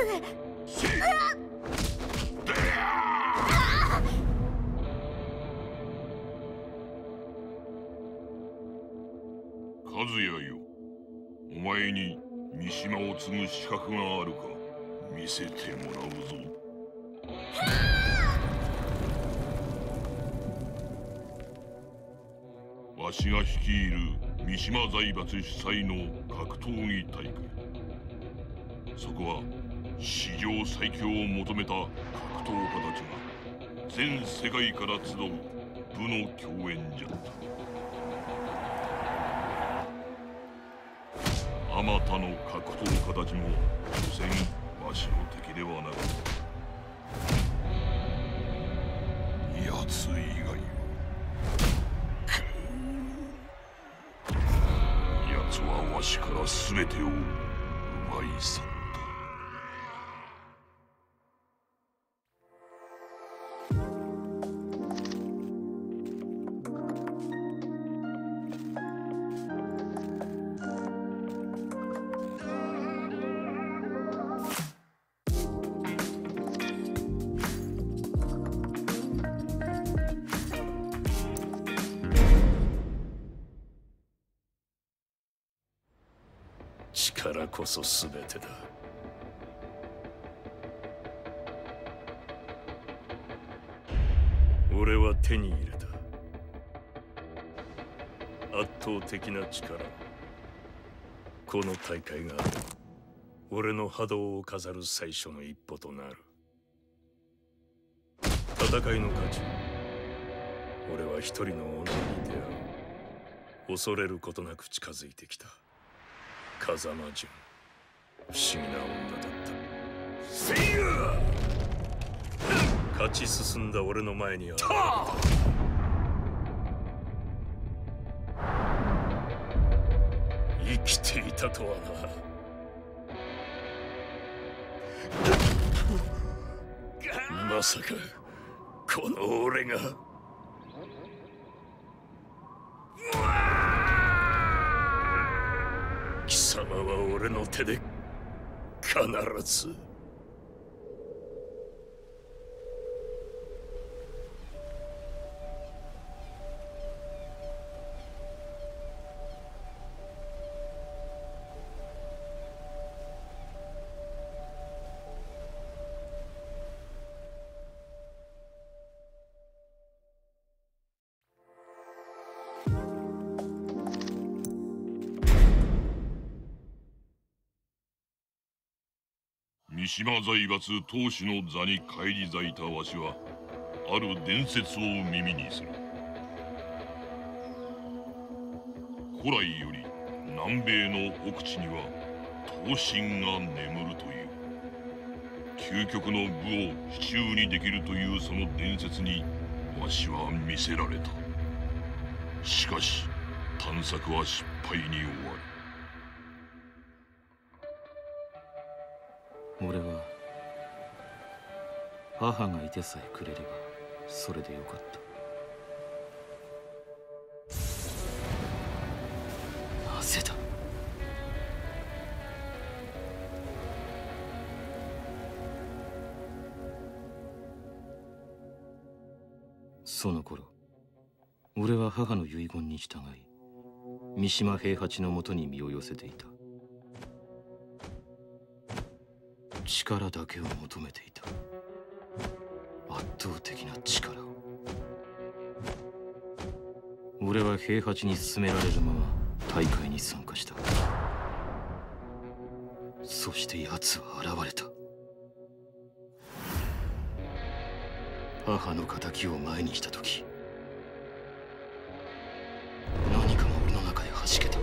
和也よ、お前に三島を継ぐ資格があるか見せてもらうぞ。わしが率いる三島財閥主催の格闘技大会、そこは史上最強を求めた格闘家たちが全世界から集う武の競演じゃった。あまたの格闘家たちも所詮わしの敵ではなかった。奴以外は奴はわしから全てを奪い去った。力こそ全てだ。俺は手に入れた圧倒的な力。この大会が俺の波動を飾る最初の一歩となる。戦いの価値、俺は一人の女に出会う。恐れることなく近づいてきた風間純、不思議な女だった。せいや！勝ち進んだ俺の前に現れた。生きていたとはな。まさかこの俺が。貴様は俺の手で必ず。三島財閥当主の座に返り咲いたわしは、ある伝説を耳にする。古来より南米の奥地には闘神が眠るという。究極の武を手中にできるというその伝説にわしは魅せられた。しかし探索は失敗に終わる。 俺は母がいてさえくれればそれでよかった。なぜだ。その頃俺は母の遺言に従い三島平八のもとに身を寄せていた。力だけを求めていた。圧倒的な力を。俺は平八に勧められるまま大会に参加した。そして奴は現れた。母の仇を前にした時、何かが俺の中で弾けた。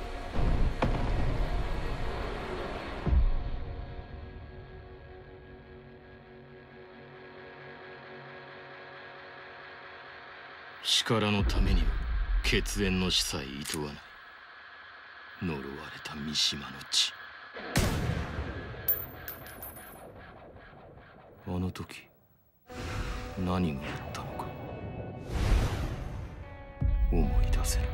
力のためには血縁の死さえいとわない。呪われた三島の血。あの時何があったのか思い出せない。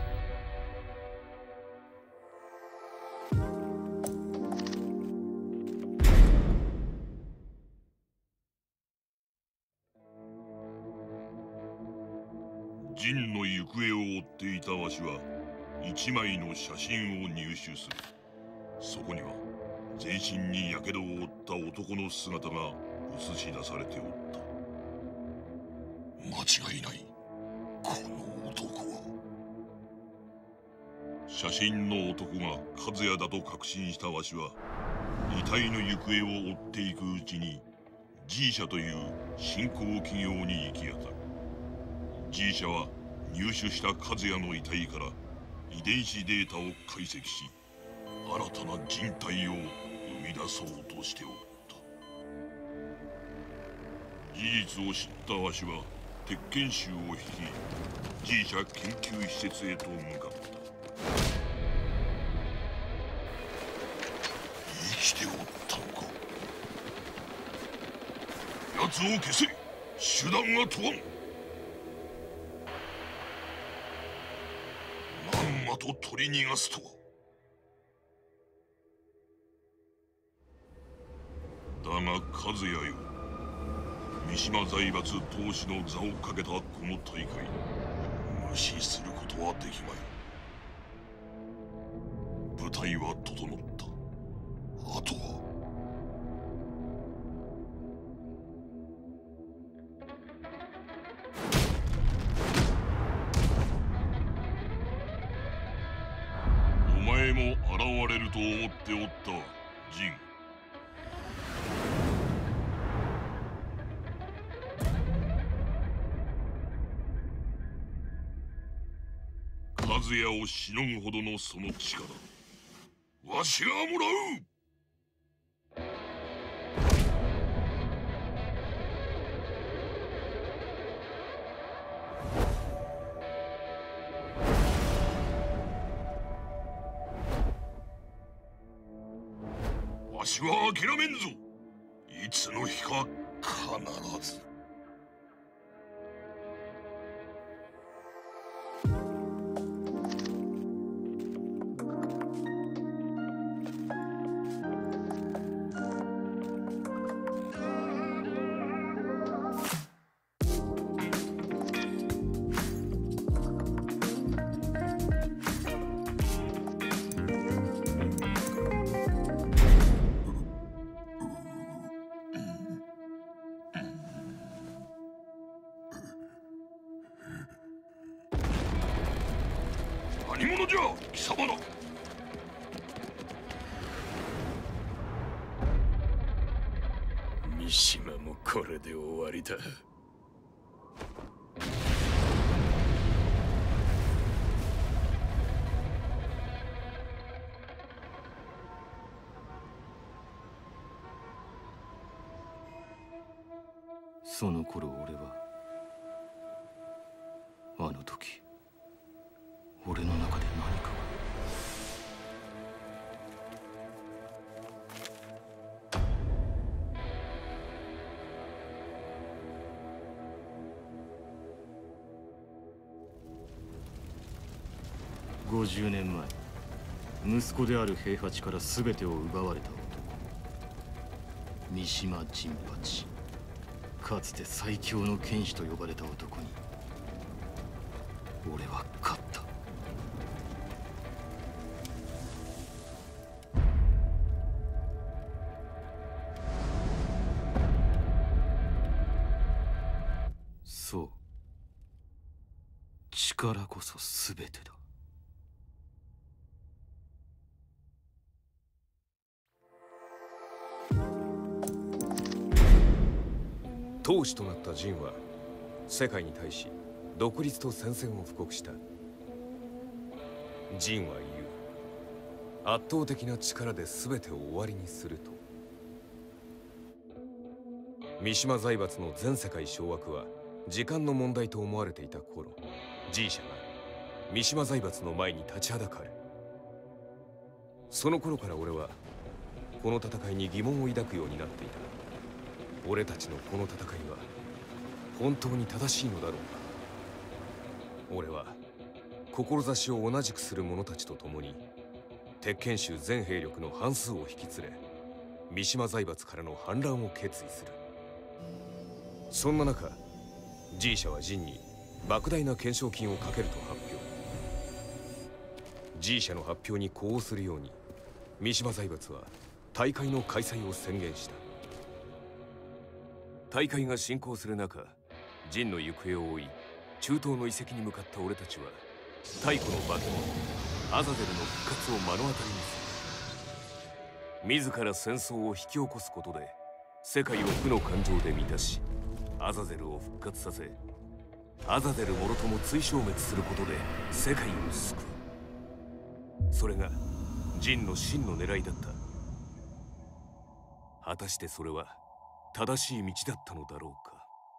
陣の行方を追っていたわしは一枚の写真を入手する。そこには全身に火傷を負った男の姿が映し出されておった。間違いない。この男は。写真の男が和也だと確信したわしは、遺体の行方を追っていくうちに G 社という新興企業に行き当たる。 G 社は入手した和也の遺体から遺伝子データを解析し、新たな人体を生み出そうとしておった。事実を知ったわしは鉄拳衆を率い G 社研究施設へと向かった。生きておったのか。奴を消せ。手段が問わん。まんまと取り逃がすとは。だが和也よ、三島財閥当主の座をかけたこの大会、無視することはできまい。舞台は整った。あとはお前も現れると思っておったわ、ジン。和也をしのぐほどのその力、わしがもらう。わしは諦めんぞ。いつの日か必ず。何者じゃ、貴様ら。 三島もこれで終わりだ。 その頃俺は、あの時俺の中で何かが。50年前、息子である平八から全てを奪われた男、三島陣八。かつて最強の剣士と呼ばれた男に俺は勝った。そう、力こそ全てだ。 当主となったジンは世界に対し独立と宣戦を布告した。ジンは言う。圧倒的な力で全てを終わりにすると。三島財閥の全世界掌握は時間の問題と思われていた頃、G 社が三島財閥の前に立ちはだかる。その頃から俺はこの戦いに疑問を抱くようになっていた。俺たちのこの戦いは本当に正しいのだろうか。俺は志を同じくする者たちと共に鉄拳衆全兵力の半数を引き連れ、三島財閥からの反乱を決意する。そんな中、G 社はジンに莫大な懸賞金をかけると発表。G 社の発表に呼応するように三島財閥は大会の開催を宣言した。大会が進行する中、ジンの行方を追い中東の遺跡に向かった俺たちは太古の化け物アザゼルの復活を目の当たりにする。自ら戦争を引き起こすことで世界を負の感情で満たし、アザゼルを復活させ、アザゼルもろとも追消滅することで世界を救う。それがジンの真の狙いだった。果たしてそれは正しい道だったのだろうか。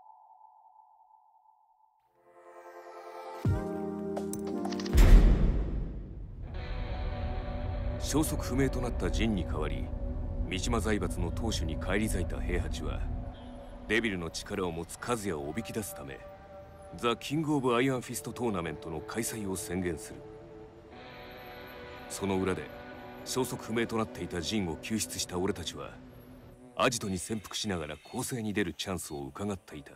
消息不明となったジンに代わり、三島財閥の当主に返り咲いた平八はデビルの力を持つ和也をおびき出すため、ザ・キング・オブ・アイアンフィストトーナメントの開催を宣言する。その裏で消息不明となっていたジンを救出した俺たちはアジトに潜伏しながら攻勢に出るチャンスを伺っていた。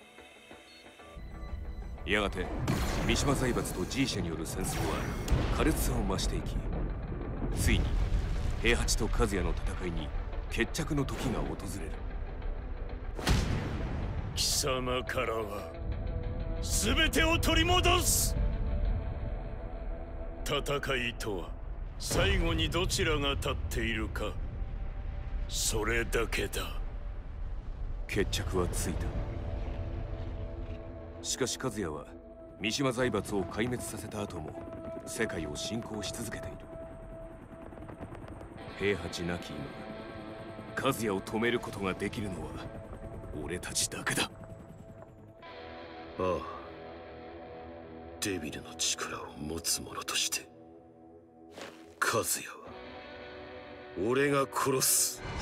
やがて三島財閥と G 社による戦争は苛烈さを増していき、ついに平八と和也の戦いに決着の時が訪れる。 貴様からは全てを取り戻す。戦いとは最後にどちらが立っているか、それだけだ。 決着はついた。しかし和也は三島財閥を壊滅させた後も世界を侵攻し続けている。平八なき今、和也を止めることができるのは俺たちだけだ。 ああ、デビルの力を持つ者として和也は俺が殺す。